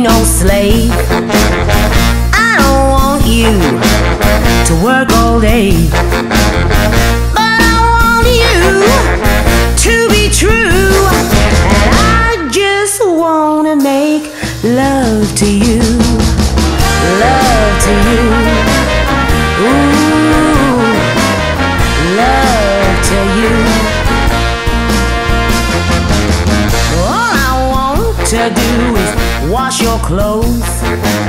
no slave. I don't want you to work all day, but I want you to be true. And I just wanna make love to you, love to you. Ooh, love to you. All I want to do is wash your clothes,